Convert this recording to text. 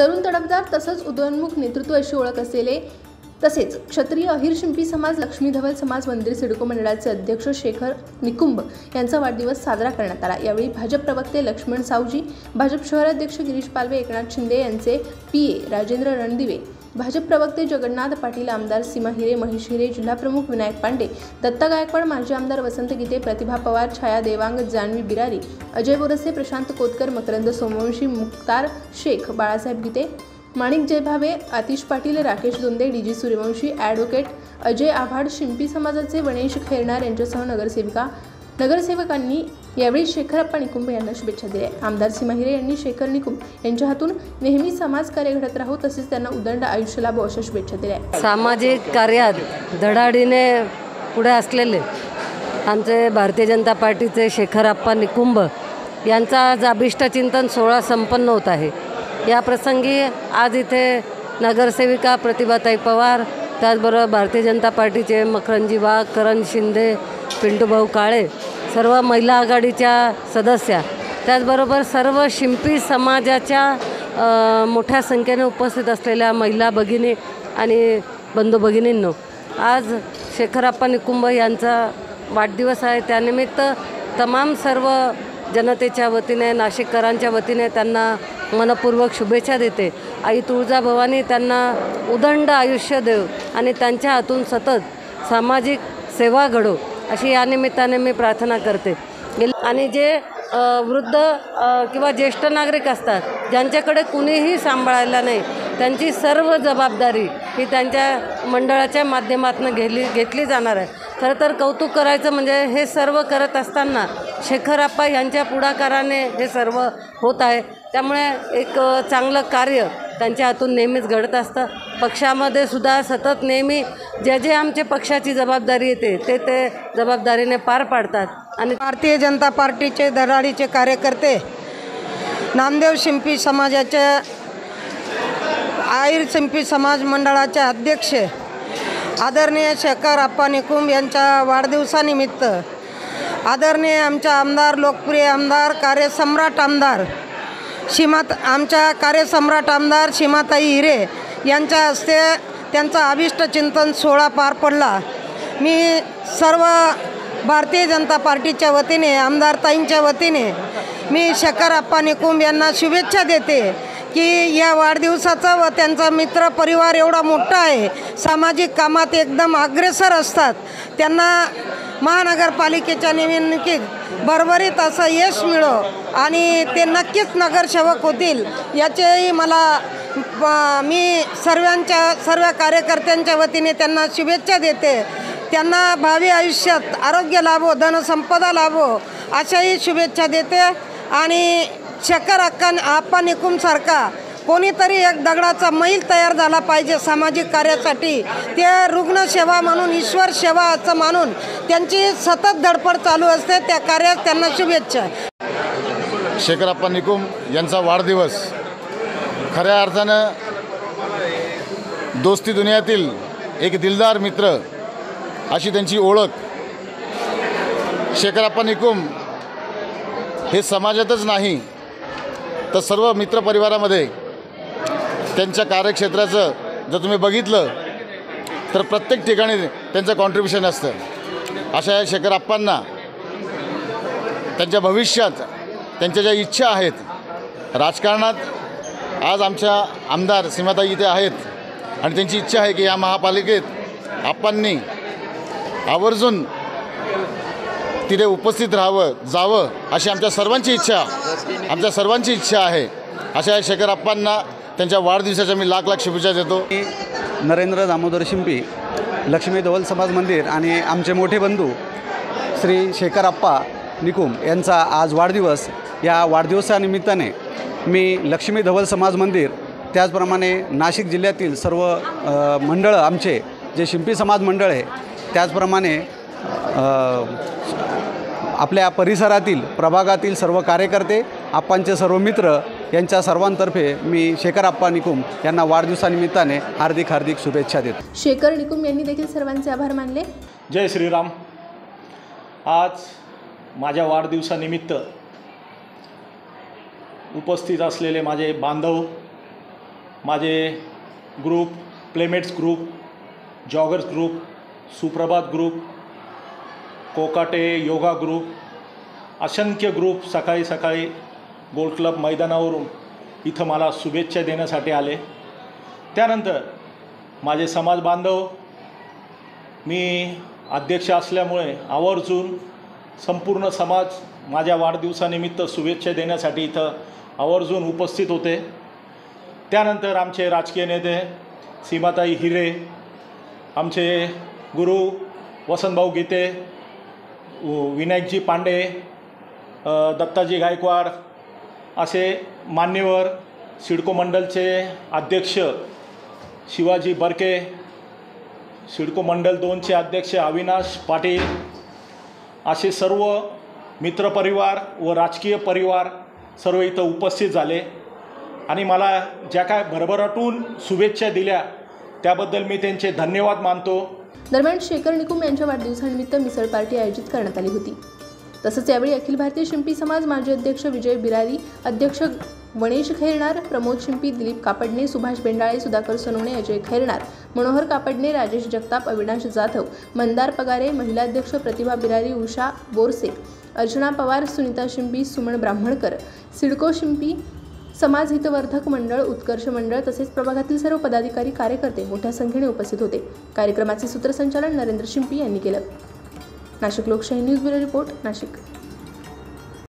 तरुण तडफदार तसंच उदयोन्मुख नेतृत्व अशी ओळख असलेले तसेच क्षत्रिय अहिर शिंपी समाज, लक्ष्मी धवल समाज मंदिर सिडको मंडळाचे अध्यक्ष शेखर निकुंभ यांचा वाढदिवस साजरा करण्यात आला। यावेळी भाजप प्रवक्ते लक्ष्मण सावजी, भाजप शहराध्यक्ष गिरीश पालवे, एकनाथ शिंदे यांचे पीए राजेंद्र रणदिवे, भाजप प्रवक्ते जगन्नाथ पाटील, आमदार सीमा हिरे, महेश हिरे, जिल्हाप्रमुख विनायक पांडे, दत्ता गायकवाड, माजी आमदार वसंत गीते, प्रतिभा पवार, छाया देवांग, जान्हवी बिरारी, अजय बोरसे, प्रशांत कोतकर, मकरंद सोमवंशी, मुक्तार शेख, बाळासाहेब गीते, माणिक जयभावे, आतिश पाटील, राकेश दोंदे, डीजी सूर्यवंशी, ॲडव्होकेट अजय आव्हाड, शिंपी समाजाचे वणेश खैरनार यांच्यासह नगरसेवकांनी यावेळी शेखरप्पा निकुंभ यांना शुभेच्छा दिल्या। आमदार सीमा हिरे यांनी शेखर निकुंभ यांच्या हातून नेहमी समाजकार्य घडत राहू तसेच त्यांना उदंड आयुष्य लाभो अशा शुभेच्छा दिल्या। सामाजिक कार्यात धडाडीने पुढे असलेले आमचे भारतीय जनता पार्टीचे शेखरप्पा निकुंभ यांचा आज अभिष्टचिंतन सोहळा संपन्न होत आहे। या प्रसंगी आज इथे नगरसेविका प्रतिभाताई पवार, त्याचबरोबर भारतीय जनता पार्टीचे मकरंजी वाघ, करण शिंदे, पिंटूभाऊ काळे, सर्व महिला आघाडीच्या सदस्या, त्याचबरोबर सर्व शिंपी समाजाच्या मोठ्या संख्येने उपस्थित असलेल्या महिला भगिनी आणि बंधू भगिनींनो, आज शेखरप्पा निकुंभ यांचा वाढदिवस आहे। त्यानिमित्त तमाम सर्व जनतेच्या वतीने, नाशिककरांच्या वतीने त्यांना मनपूर्वक शुभेच्छा देते। आई तुळजाभवानी त्यांना उदंड आयुष्य देव आणि त्यांच्या हातून सतत सामाजिक सेवा घडो अशी या निमित्ताने मी प्रार्थना करते। आणि जे वृद्ध किंवा ज्येष्ठ नागरिक असतात, ज्यांच्याकडे कुणीही सांभाळायला नाही, त्यांची सर्व जबाबदारी ही त्यांच्या मंडळाच्या माध्यमातून घेतली जाणार आहे। खरं तर कौतुक करायचं म्हणजे हे सर्व करत असताना शेखरप्पा यांच्या पुढाकाराने हे सर्व होत आहे। त्यामुळे एक चांगलं कार्य त्यांच्या हातून नेहमीच घडत असतं। पक्षामध्ये सुद्धा सतत नेहमी जे आमच्या पक्षाची जबाबदारी येते ते जबाबदारीने पार पाडतात। आणि भारतीय जनता पार्टीचे धडाडीचे कार्यकर्ते, नामदेव शिंपी समाजाच्या आहिर शिंपी समाज मंडळाचे अध्यक्ष आदरणीय शेखरप्पा निकुंभ यांच्या वाढदिवसानिमित्त आदरणीय आमच्या आमदार, लोकप्रिय आमदार, कार्यसम्राट आमदार आमच्या कार्यसम्राट आमदार सीमाताई हिरे यांच्या हस्ते त्यांचा अभिष्टचिंतन सोहळा पार पडला। मी सर्व भारतीय जनता पार्टीच्या वतीने, आमदारताईंच्या वतीने मी शेखरप्पा निकुंभ यांना शुभेच्छा देते की या वाढदिवसाचा व त्यांचा मित्र परिवार एवढा मोठा आहे, सामाजिक कामात एकदम अग्रेसर असतात। त्यांना महानगरपालिकेच्या निवडणुकीत भरभरीत असं यश मिळो आणि ते नक्कीच नगरसेवक होतील याचेही मी सर्व कार्यकर्त्यांच्या वतीने त्यांना शुभेच्छा देते। त्यांना भावी आयुष्यात आरोग्य लाभो, धनसंपदा लाभो अशाही शुभेच्छा देते। आणि शेखरप्पा निकुंभसारखा कोणीतरी एक दगडाचा मैल तयार झाला पाहिजे सामाजिक कार्यासाठी। ते रुग्णसेवा म्हणून, ईश्वर सेवा असं मानून त्यांची सतत धडपड चालू असते। त्या कार्यात त्यांना शुभेच्छा। शेखरप्पा निकुंभ यांचा वाढदिवस खऱ्या अर्थानं दोस्ती दुनियातील एक दिलदार मित्र अशी त्यांची ओळख। शेखरप्पा निकुंभ हे समाजातच नाही तर सर्व मित्रपरिवारामध्ये त्यांच्या कार्यक्षेत्राचं जर तुम्ही बघितलं तर प्रत्येक ठिकाणी त्यांचं कॉन्ट्रिब्युशन असतं। अशा या शेखरप्पांना त्यांच्या भविष्यात त्यांच्या ज्या इच्छा आहेत राजकारणात, आज आमच्या आमदार सीमाताई इथे आहेत आणि त्यांची इच्छा आहे की या महापालिकेत आप्पांनी आवर्जून तिथे उपस्थित जावं अशी आमच्या सर्वांची इच्छा आहे। अशा या शेखरप्पांना त्यांच्या वाढदिवसाच्या मी लाख शुभेच्छा देतो। नरेंद्र दामोदर शिंपी, लक्ष्मी धवल समाज मंदिर आणि आमचे मोठे बंधू श्री शेखरप्पा निकुंभ यांचा आज वाढदिवस। या वाढदिवसानिमित्ताने मी लक्ष्मी धवल समाज मंदिर, त्याचप्रमाणे नाशिक जिल्ह्यातील सर्व मंडळं आमचे जे शिंपी समाज मंडळ आहे, त्याचप्रमाणे आपल्या परिसरातील प्रभागातील सर्व कार्यकर्ते, आप्पांचे सर्व मित्र यांच्या सर्वांतर्फे मी शेखरप्पा निकुंभ यांना वाढदिवसानिमित्ताने हार्दिक शुभेच्छा देतो। शेखर निकुंभ यांनी देखील सर्वांचे आभार मानले। जय श्रीराम। आज माझ्या वाढदिवसानिमित्त उपस्थित असलेले माझे बांधव, माझे group playmates group, joggers group, सुप्रभात ग्रुप, कोकाटे योगा ग्रुप, असंख्य ग्रुप सकाळी सकाळी गोल्ड क्लब मैदानावरून इथं मला शुभेच्छा देण्यासाठी आले. त्यानंतर माझे समाज बांधव, मी अध्यक्ष असल्यामुळे आवर्जून संपूर्ण समाज माझ्या वाढदिवसानिमित्त शुभेच्छा देण्यासाठी इथं आवर्जून उपस्थित होते. त्यानंतर आमचे राजकीय नेते सीमाताई हिरे, आमचे गुरु वसंतभाऊ गीते, विनायकजी पांडे, दत्ताजी गायकवाड असे मान्यवर, सिडको मंडलचे अध्यक्ष शिवाजी बरके, सिडको मंडल 2चे अध्यक्ष अविनाश पाटील, असे सर्व मित्रपरिवार व राजकीय परिवार सर्व इथं उपस्थित झाले आणि मला ज्या काय भरभराटून शुभेच्छा दिल्या त्याबद्दल मी त्यांचे धन्यवाद मानतो. दरम्यान शेखर निकुंब यांच्या वाढदिवसानिमित्त मिसळ पार्टी आयोजित करण्यात आली होती. तसंच यावेळी अखिल भारतीय शिंपी समाज माजी अध्यक्ष विजय बिरारी, अध्यक्ष गणेश खैरनार, प्रमोद शिंपी, दिलीप कापडणे, सुभाष बेंडाळे, सुधाकर सोनवणे, अजय खैरनार, मनोहर कापडणे, राजेश जगताप, अविनाश जाधव, मंदार पगारे, महिला अध्यक्ष प्रतिभा बिरारी, उषा बोरसे, अर्चना पवार, सुनीता शिंपी, सुमन ब्राह्मणकर, सिडको शिंपी समाज हितवर्धक मंडळ, उत्कर्ष मंडळ तसेच प्रभागातील सर्व पदाधिकारी कार्यकर्ते मोठ्या संख्येने उपस्थित होते. कार्यक्रमाचे सूत्रसंचालन नरेंद्र शिंपी यांनी केलं. नाशिक लोकशाही न्यूज ब्युरो रिपोर्ट, नाशिक.